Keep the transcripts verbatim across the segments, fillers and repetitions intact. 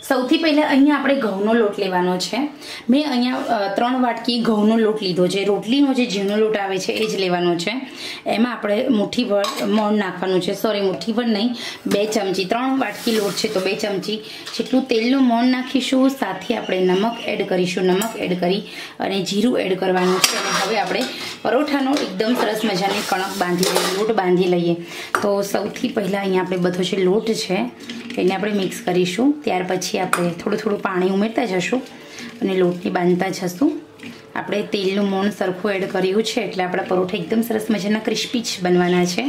સૌથી પહેલાં અહીંયા આપણે ઘઉંનો લોટ લેવાનો છે। મેં અહીંયા ત્રણ વાટકી ઘઉંનો લોટ લીધો છે। રોટલીનો જે ઝીણો લોટ આવે છે એ જ લેવાનો છે। એમાં આપણે મુઠ્ઠીભર મોણ નાખવાનું છે, સોરી મુઠ્ઠીભર નહીં, બે ચમચી, ત્રણ વાટકી લોટ છે તો બે ચમચી જેટલું તેલનું મોણ નાખીશું। સાથે આપણે નમક એડ કરીશું, નમક એડ કરી અને જીરું એડ કરવાનું છે। અને હવે આપણે પરોઠાનો એકદમ સરસ મજાની કણક બાંધી લઈએ, લોટ બાંધી લઈએ। તો સૌથી પહેલાં અહીંયા આપણે બધો જે લોટ છે એને આપણે મિક્સ કરીશું। ત્યાર પછી આપણે થોડું થોડું પાણી ઉમેરતા જશું અને લોટને બાંધતા જશું। આપણે તેલનું મોણ સરખું એડ કર્યું છે એટલે આપણા પરોઠા એકદમ સરસ મજાના ક્રિસ્પી જ બનવાના છે।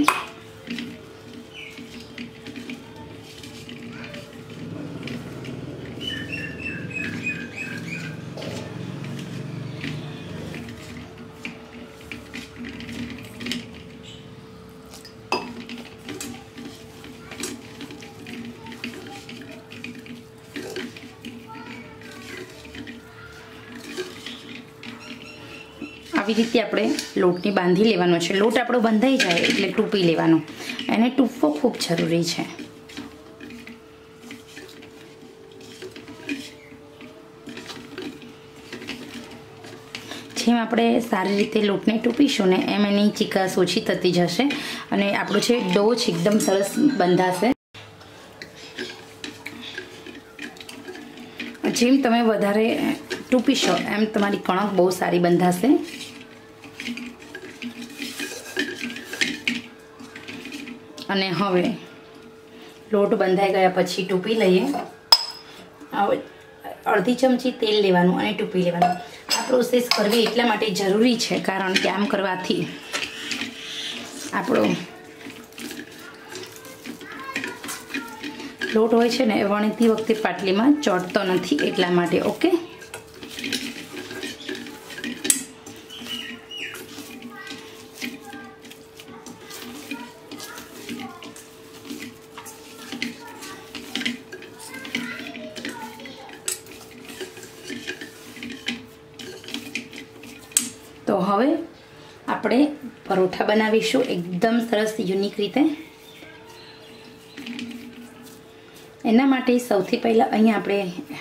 આવી રીતે આપણે લોટને બાંધી લેવાનો છે। લોટ આપણો બંધાઈ જાય એટલે ટૂંપી લેવાનો, એને ટૂંપવો ખૂબ જરૂરી છે। જેમ આપણે સારી રીતે લોટને ટૂંપીશું ને એમ એની ચીકાશ ઓછી થતી જશે અને આપણો જે ડો છે એકદમ સરસ બંધાશે। જેમ તમે વધારે ટૂંપીશો એમ તમારી કણક બહુ સારી બંધાશે। અને હવે લોટ બંધાઈ ગયા પછી ટૂંપી લઈએ। હવે અડધી ચમચી તેલ લેવાનું અને ટૂંપી લેવાનું। આ પ્રોસેસ કરવી એટલા માટે જરૂરી છે કારણ કે આમ કરવાથી આપણો લોટ હોય છે ને એ વણતી વખતે પાટલીમાં ચોંટતો નથી એટલા માટે। ઓકે, તો હવે આપણે પરોઠા બનાવીશું એકદમ સરસ યુનિક રીતે। એના માટે સૌથી પહેલાં અહીંયા આપણે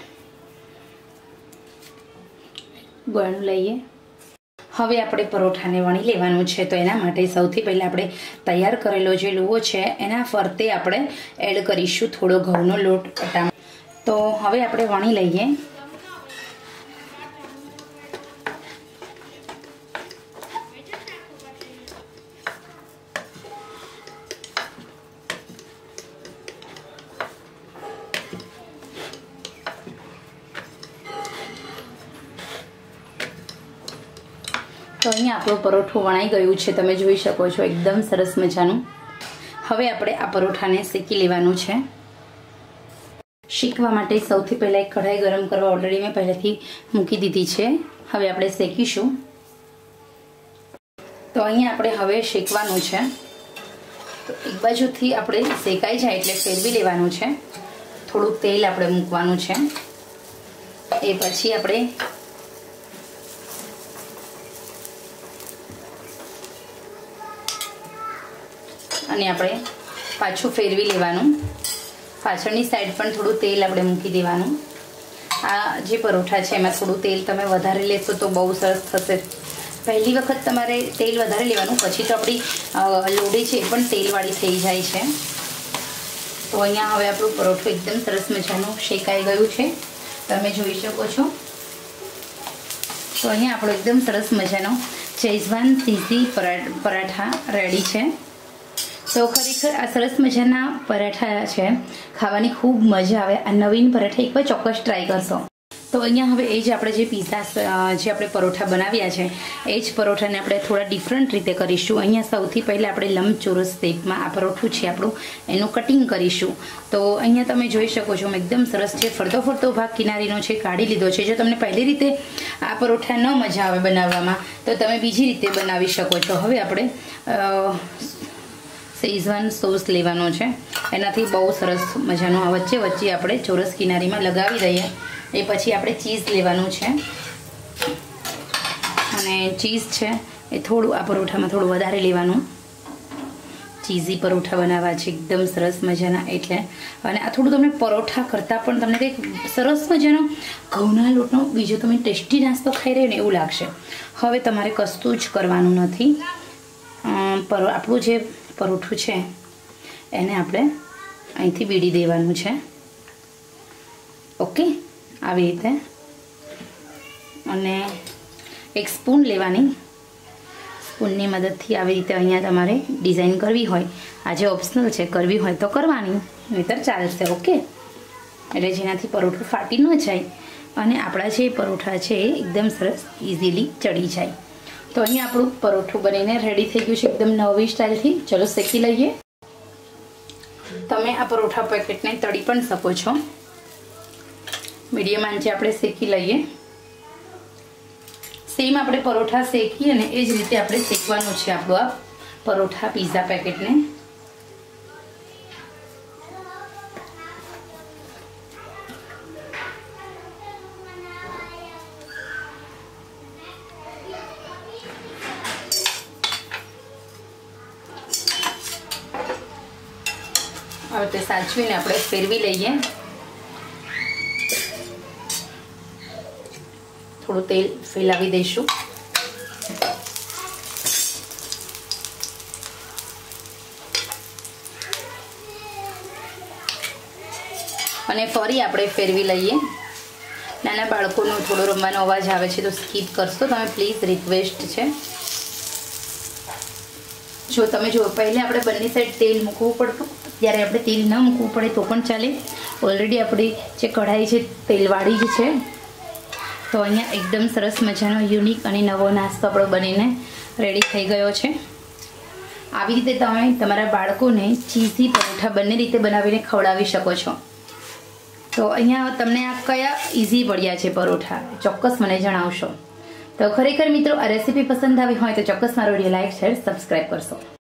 ગળું લઈએ। હવે આપણે પરોઠાને વણી લેવાનું છે તો એના માટે સૌથી પહેલાં આપણે તૈયાર કરેલો જે લુવો છે એના ફરતે આપણે એડ કરીશું થોડો ઘઉંનો લોટ અટામણ। તો હવે આપણે વણી લઈએ। તો અહીંયા આપણું પરોઠું વણાઈ ગયું છે, તમે જોઈ શકો છો એકદમ સરસ મજાનું। હવે આપણે આ પરોઠાને શેકી લેવાનું છે। શેકવા માટે સૌથી પહેલાં એક કઢાઈ ગરમ કરવા ઓલરેડી મેં પહેલેથી મૂકી દીધી છે। હવે આપણે શેકીશું। તો અહીંયા આપણે હવે શેકવાનું છે। તો એક બાજુથી આપણે શેકાઈ જાય એટલે ફેરવી લેવાનું છે। થોડુંક તેલ આપણે મૂકવાનું છે, એ પછી આપણે અને આપણે પાછું ફેરવી લેવાનું। પાછળની સાઈડ પણ થોડું તેલ આપણે મૂકી દેવાનું। આ જે પરોઠા છે એમાં થોડું તેલ તમે વધારે લેશો તો બહુ સરસ થશે। પહેલી વખત તમારે તેલ વધારે લેવાનું, પછી તો આપણી લોડી છે એ પણ તેલવાળી થઈ જાય છે। તો અહીંયા હવે આપણું પરોઠું એકદમ સરસ મજાનું શેકાઈ ગયું છે, તમે જોઈ શકો છો। તો અહીંયા આપણો એકદમ સરસ મજાનો શેઝવાન ચીઝી પરાઠા રેડી છે। તો ખરેખર આ સરસ મજાના પરાઠા છે, ખાવાની ખૂબ મજા આવે। આ નવીન પરાઠા એકવાર ચોક્કસ ટ્રાય કરશો। તો અહીંયા હવે એ જ આપણે જે પીઝા જે આપણે પરોઠા બનાવ્યા છે એ જ પરોઠાને આપણે થોડા ડિફરન્ટ રીતે કરીશું। અહીંયા સૌથી પહેલાં આપણે લંબચોરસ શેપમાં આ પરોઠું છે આપણું એનું કટિંગ કરીશું। તો અહીંયા તમે જોઈ શકો છો એકદમ સરસ છે, ફરતો ફરતો ભાગ કિનારીનો છે કાઢી લીધો છે। જો તમને પહેલી રીતે આ પરોઠા ન મજા આવે બનાવવામાં તો તમે બીજી રીતે બનાવી શકો છો। હવે આપણે શેઝવાન સોસ લેવાનો છે, એનાથી બહુ સરસ મજાનો આ વચ્ચે વચ્ચે આપણે ચોરસ કિનારીમાં લગાવી દઈએ। એ પછી આપણે ચીઝ લેવાનું છે અને ચીઝ છે એ થોડું આ પરોઠામાં થોડું વધારે લેવાનું। ચીઝી પરોઠા બનાવવા છે એકદમ સરસ મજાના. એટલે અને આ થોડું તમને પરોઠા કરતાં પણ તમને કંઈક સરસ મજાનો ઘઉંના લોટનો બીજો તમે ટેસ્ટી નાસ્તો ખાઈ રહ્યો ને એવું લાગશે. હવે તમારે કશું જ કરવાનું નથી. પર આપણું જે પરોઠું છે એને આપણે અહીંથી બીડી દેવાનું છે. ઓકે, આવી રીતે. અને એક સ્પૂન લેવાની. સ્પૂનની મદદથી આવી રીતે અહીંયા તમારે ડિઝાઇન કરવી હોય, આજે ઓપ્શનલ છે, કરવી હોય તો કરવાની, નહીંતર ચાલશે. ઓકે, એટલે જેનાથી પરોઠું ફાટી ન જાય અને આપણા જે પરોઠા છે એ એકદમ સરસ ઇઝીલી ચડી જાય. તો અહીંયા આપણું પરોઠું બનીને રેડી થઈ ગયું છે એકદમ નવી સ્ટાઇલથી. ચલો શેકી લઈએ. તમે આ પરોઠા પેકેટને તળી પણ શકો છો. મીડિયમ આંચે આપણે શેકી લઈએ. સેમ આપણે પરોઠા શેકી અને એ જ રીતે આપણે શેકવાનું છે આપણું આ પરોઠા પીઝા પેકેટને. હવે તે સાચવીને આપણે ફેરવી લઈએ. થોડું તેલ ફેલાવી દઈશું. અને ફરી આપણે ફેરવી લઈએ. નાના બાળકોનો થોડો રમવાનો અવાજ આવે છે તો સ્કીપ કરશો તમે પ્લીઝ, રિક્વેસ્ટ છે. જો તમે જો પહેલે આપણે બંને સાઈડ તેલ મૂકવું પડતું, ત્યારે આપણે તેલ ન મૂકવું પડે તો પણ ચાલે. ઓલરેડી આપણી જે કઢાઈ છે તેલવાળી જ છે. તો અહીંયા એકદમ સરસ મજાનો યુનિક અને નવો નાસ્તો આપણો બનીને રેડી થઈ ગયો છે. આવી રીતે તમે તમારા બાળકોને ચીઝી પરોઠા બંને રીતે બનાવીને ખવડાવી શકો છો. તો અહીંયા તમને આ કયા ઇઝી પડ્યા છે પરોઠા ચોક્કસ મને જણાવશો. તો ખરેખર મિત્રો આ રેસીપી પસંદ આવી હોય તો ચોક્કસ મારો વિડીયો લાઈક શેર સબસ્ક્રાઈબ કરશો.